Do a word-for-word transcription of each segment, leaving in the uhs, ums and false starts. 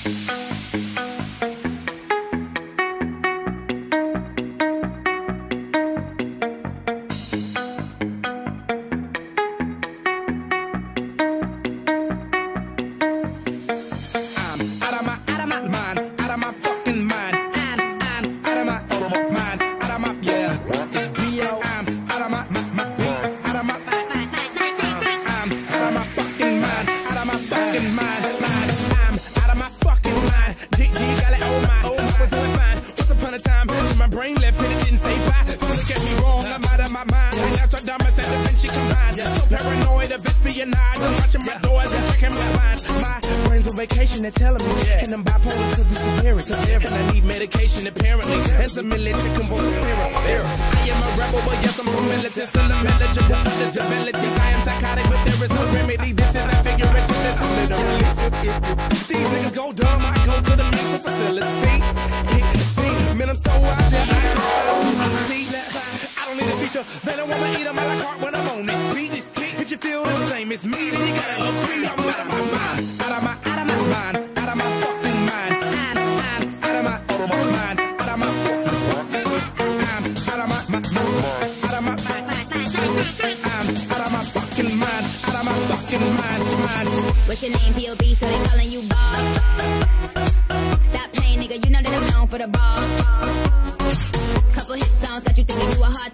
Vacation, they're telling me, yeah. And I'm bipolar to the severity, and I need medication apparently, and some military convulsive therapy. I am a rebel, but yes, I'm from militant, still a militant, the disabilities. I am psychotic, but there is no remedy. This is a figurative, this is literally. These niggas go dumb, I go to the mental facility. See, man, I'm so out there, I see, I don't need a feature, they don't want to eat them a la carte when I'm on this beat. If you feel the same as me, then you gotta agree. I'm out of my mind, out of my mind, out of my fucking mind. I'm, I'm out of my, out of my mind, out of my fucking mind. I'm out of my, my, my, out of my, I'm out of my fucking mind, out of my fucking mind, mind. What's your name, P O B? So they calling you Bob. Stop playing, nigga. You know that I'm known for the ball. Couple hit songs got you thinking you a hard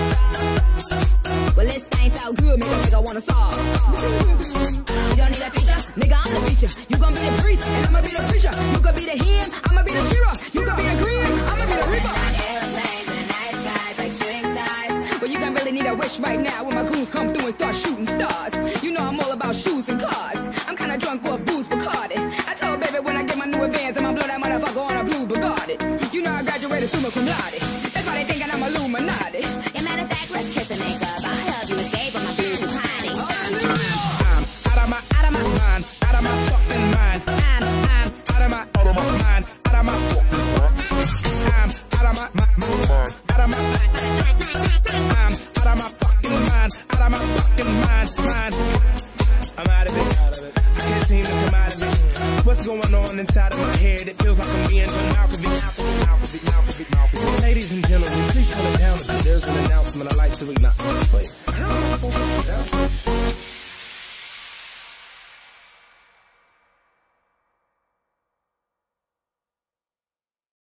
throb. Well, this thing sound good, make a nigga wanna solve. You don't need a feature, nigga, I'm the feature. You gon' be the priest, and I'ma be the preacher. You could be the him, I'ma be the shira. You could be the green, I'ma be the reaper. Airplanes and night skies like shooting stars. Well, you gon' really need a wish right now when my goons come through and start shooting stars. You know I'm all about shoes and cars. I'm kinda drunk off booze, Bacardi. I told baby when I get my new advance, I'ma blow that motherfucker on a blue Bugatti. You know I graduated summa cum laude. That's why they thinking I'm Illuminati. As a matter of fact, let's kiss a nigga. I help you escape on my blues and party. Out of my, out of my mind, out of my fucking mind. I'm, I'm out of my, out of my mind, out of my fucking mind. I'm out of my, my, my mind, out of my, I'm out of my fucking mind, out of my fucking mind, mind. I'm out of it, out of it. I can't seem to come out of it. What's going on inside of my head? It feels like I'm being turned out to be, out to be, out to be, out to be. Ladies and gentlemen, please turn it down. There's an announcement I like to read. Not play.